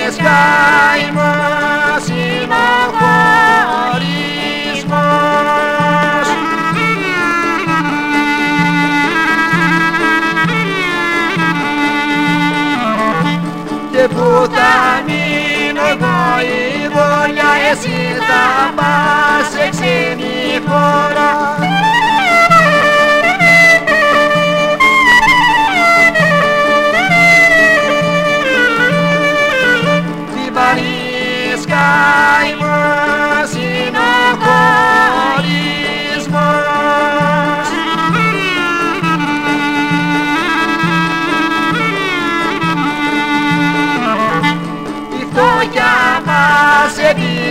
καημός είναι ο χωρισμός. Και που θα μείνω εγώ η δόλια, εσύ θα πας σε ξένη χώρα. Τι παρείς καημός είναι ο χωρισμός. Η φτώχεια μας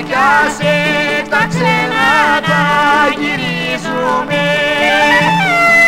επικιάσε, τα ξένα τα γυρίζουμε.